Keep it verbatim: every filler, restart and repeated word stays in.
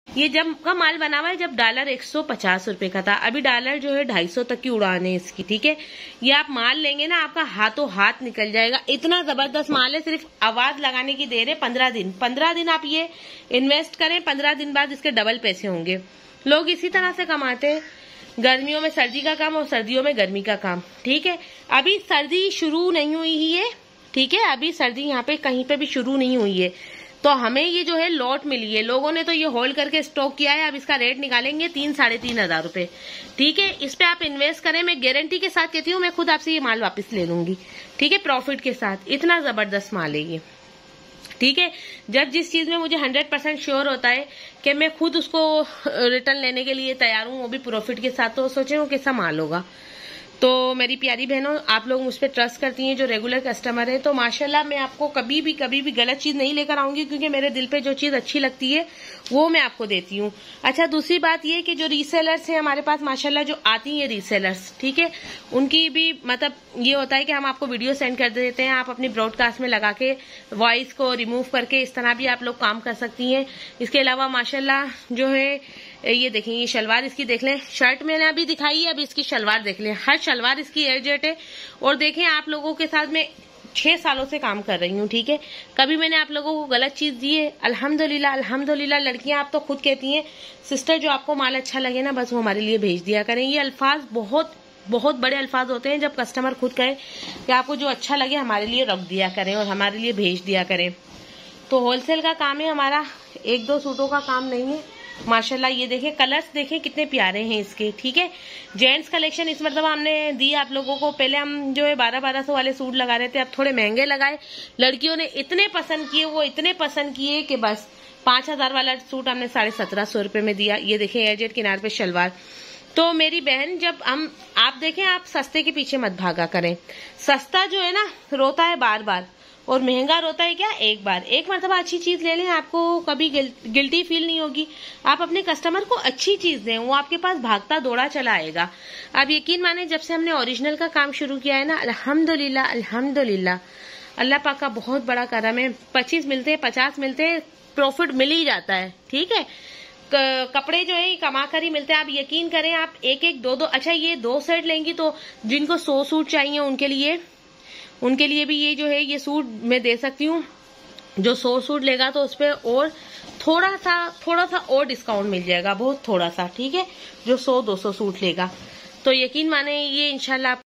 ये जब का माल बना हुआ है जब डॉलर एक सौ पचास रुपए का था, अभी डॉलर जो है ढाई सौ तक की उड़ान है इसकी, ठीक है। ये आप माल लेंगे ना आपका हाथों हाथ निकल जाएगा, इतना जबरदस्त माल है। सिर्फ आवाज लगाने की देर है, पंद्रह दिन पंद्रह दिन आप ये इन्वेस्ट करें, पंद्रह दिन बाद इसके डबल पैसे होंगे। लोग इसी तरह से कमाते हैं, गर्मियों में सर्दी का काम और सर्दियों में गर्मी का काम, ठीक है। अभी सर्दी शुरू नहीं हुई ही है, ठीक है, अभी सर्दी यहाँ पे कहीं पे भी शुरू नहीं हुई है। तो हमें ये जो है लॉट मिली है, लोगों ने तो ये होल्ड करके स्टॉक किया है। अब इसका रेट निकालेंगे तीन साढ़े तीन हजार रुपए, ठीक है। इस पे आप इन्वेस्ट करें, मैं गारंटी के साथ कहती हूँ, मैं खुद आपसे ये माल वापस ले लूंगी, ठीक है, प्रॉफिट के साथ। इतना जबरदस्त माल है ये, ठीक है। जब जिस चीज में मुझे हंड्रेड परसेंट श्योर होता है कि मैं खुद उसको रिटर्न लेने के लिए तैयार हूँ, वो भी प्रॉफिट के साथ, तो सोचे वो कैसा माल होगा। तो मेरी प्यारी बहनों, आप लोग मुझ पर ट्रस्ट करती हैं जो रेगुलर कस्टमर है, तो माशाल्लाह मैं आपको कभी भी कभी भी गलत चीज नहीं लेकर आऊंगी, क्योंकि मेरे दिल पे जो चीज अच्छी लगती है वो मैं आपको देती हूँ। अच्छा, दूसरी बात ये कि जो रीसेलर्स हैं हमारे पास माशाल्लाह, जो आती हैं रीसेलर्स, ठीक है, उनकी भी मतलब ये होता है कि हम आपको वीडियो सेंड कर देते हैं, आप अपनी ब्रॉडकास्ट में लगा के वॉइस को रिमूव करके इस तरह भी आप लोग काम कर सकती हैं। इसके अलावा माशाल्लाह जो है ये देखें, ये शलवार इसकी देख लें, शर्ट मैंने अभी दिखाई है, अभी इसकी शलवार देख लें, हर शलवार इसकी एयरजेट है। और देखें, आप लोगों के साथ मैं छह सालों से काम कर रही हूँ, ठीक है, कभी मैंने आप लोगों को गलत चीज दी है? अल्हम्दुलिल्लाह अल्हम्दुलिल्लाह। लड़कियां आप तो खुद कहती हैं सिस्टर जो आपको माल अच्छा लगे ना बस वो हमारे लिए भेज दिया करें। ये अल्फाज बहुत बहुत बड़े अल्फाज होते हैं जब कस्टमर खुद कहे कि आपको जो अच्छा लगे हमारे लिए रख दिया करें और हमारे लिए भेज दिया करें। तो होलसेल का काम है हमारा, एक दो सूटों का काम नहीं है। माशाल्लाह ये देखें, कलर्स देखें कितने प्यारे हैं इसके, ठीक है। जेंट्स कलेक्शन इस मतलब हमने दी आप लोगों को। पहले हम जो है बारह बारह सौ वाले सूट लगा रहे थे, अब थोड़े महंगे लगाए। लड़कियों ने इतने पसंद किए, वो इतने पसंद किए कि बस पांच हजार वाला सूट हमने साढ़े सत्रह सौ रुपए में दिया। ये देखें एयरजेट किनार पे शलवार। तो मेरी बहन, जब हम आप देखें, आप सस्ते के पीछे मत भागा करें। सस्ता जो है ना रोता है बार बार, और महंगा रोता है क्या एक बार। एक मरतबा अच्छी चीज ले लें, आपको कभी गिल, गिल्टी फील नहीं होगी। आप अपने कस्टमर को अच्छी चीज दें, वो आपके पास भागता दौड़ा चला आएगा। आप यकीन माने, जब से हमने ओरिजिनल का काम शुरू किया है ना, अल्हम्दुलिल्लाह अल्हम्दुलिल्लाह, अल्लाह पाक का बहुत बड़ा करम है। पच्चीस मिलते हैं, पचास मिलते हैं, प्रॉफिट मिल ही जाता है, ठीक है। कपड़े जो है कमा कर ही मिलते हैं। आप यकीन करें, आप एक एक दो दो, अच्छा ये दो सेट लेंगी तो जिनको सौ सूट चाहिए उनके लिए उनके लिए भी ये जो है ये सूट मैं दे सकती हूँ। जो सौ सूट लेगा तो उस पर और थोड़ा सा थोड़ा सा और डिस्काउंट मिल जाएगा, बहुत थोड़ा सा, ठीक है, जो सौ दो सौ सूट लेगा। तो यकीन माने ये इंशाल्लाह